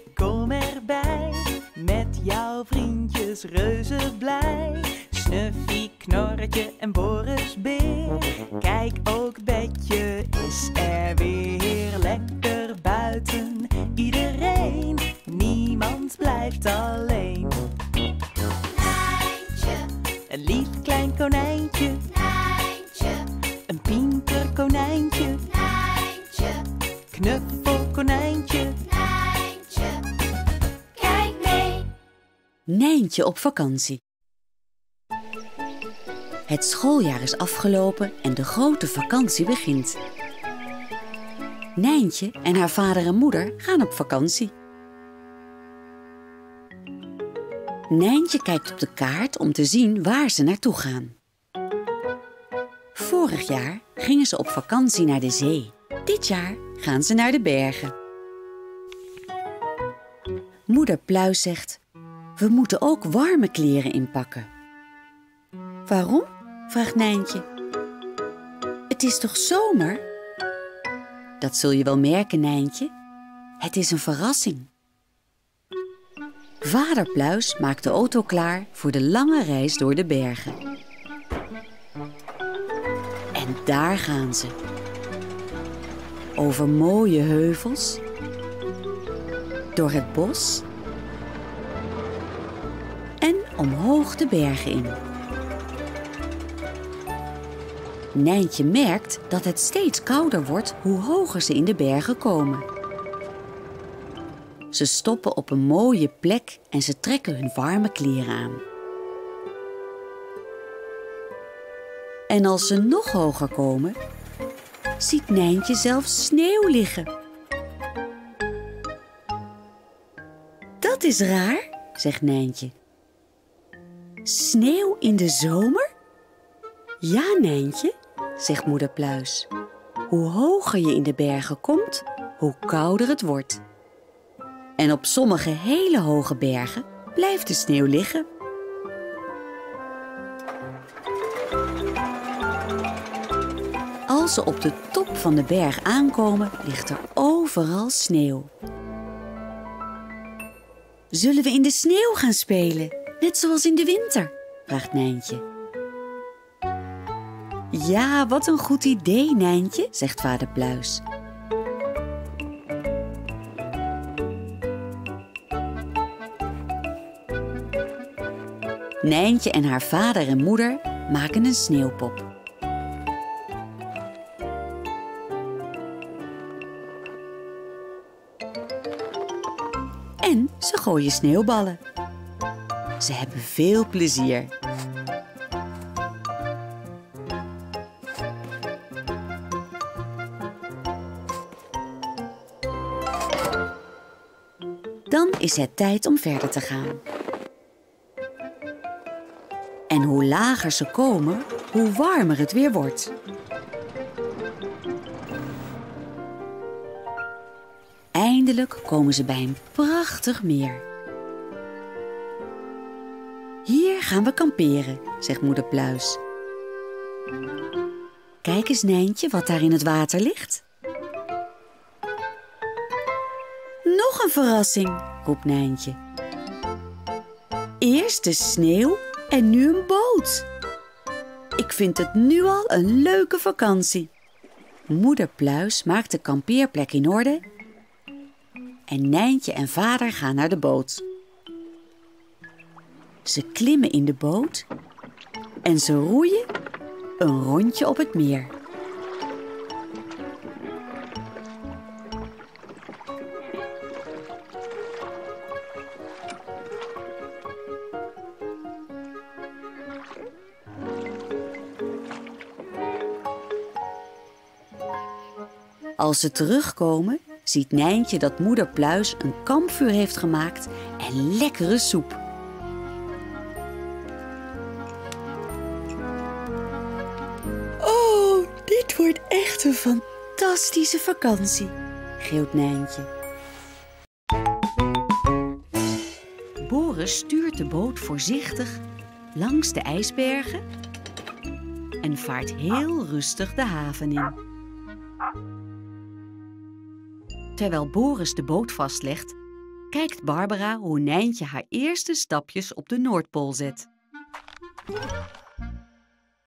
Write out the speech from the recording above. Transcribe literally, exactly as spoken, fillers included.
Nijntje, kom erbij. Met jouw vriendjes reuze blij. Snuffie, Knorretje en Boris Beer. Kijk, ook Betje is er weer. Lekker buiten, iedereen. Niemand blijft alleen. Nijntje, Een lief klein konijntje. Nijntje, Een pinter konijntje. Nijntje, Knuffel konijntje. Nijntje. Kijk mee. Nijntje op vakantie. Het schooljaar is afgelopen en de grote vakantie begint. Nijntje en haar vader en moeder gaan op vakantie. Nijntje kijkt op de kaart om te zien waar ze naartoe gaan. Vorig jaar gingen ze op vakantie naar de zee. Dit jaar gaan ze naar de bergen. Moeder Pluis zegt: we moeten ook warme kleren inpakken. Waarom? Vraagt Nijntje. Het is toch zomer? Dat zul je wel merken, Nijntje. Het is een verrassing. Vader Pluis maakt de auto klaar voor de lange reis door de bergen. En daar gaan ze. Over mooie heuvels. Door het bos. En omhoog de bergen in. Nijntje merkt dat het steeds kouder wordt hoe hoger ze in de bergen komen. Ze stoppen op een mooie plek en ze trekken hun warme kleren aan. En als ze nog hoger komen, ziet Nijntje zelfs sneeuw liggen. Dat is raar, zegt Nijntje. Sneeuw in de zomer? Ja, Nijntje, zegt moeder Pluis. Hoe hoger je in de bergen komt, hoe kouder het wordt. En op sommige hele hoge bergen blijft de sneeuw liggen. Als ze op de top van de berg aankomen, ligt er overal sneeuw. Zullen we in de sneeuw gaan spelen, net zoals in de winter? Vraagt Nijntje. Ja, wat een goed idee, Nijntje, zegt vader Pluis. Nijntje en haar vader en moeder maken een sneeuwpop. En ze gooien sneeuwballen. Ze hebben veel plezier. Dan is het tijd om verder te gaan. En hoe lager ze komen, hoe warmer het weer wordt. Eindelijk komen ze bij een prachtig meer. Hier gaan we kamperen, zegt moeder Pluis. Kijk eens, Nijntje, wat daar in het water ligt. Nog een verrassing, roept Nijntje. Eerst de sneeuw en nu een boot. Ik vind het nu al een leuke vakantie. Moeder Pluis maakt de kampeerplek in orde. En Nijntje en vader gaan naar de boot. Ze klimmen in de boot en ze roeien een rondje op het meer. Als ze terugkomen, ziet Nijntje dat moeder Pluis een kampvuur heeft gemaakt en lekkere soep. Oh, dit wordt echt een fantastische vakantie, gilt Nijntje. Boris stuurt de boot voorzichtig langs de ijsbergen en vaart heel rustig de haven in. Terwijl Boris de boot vastlegt, kijkt Barbara hoe Nijntje haar eerste stapjes op de Noordpool zet.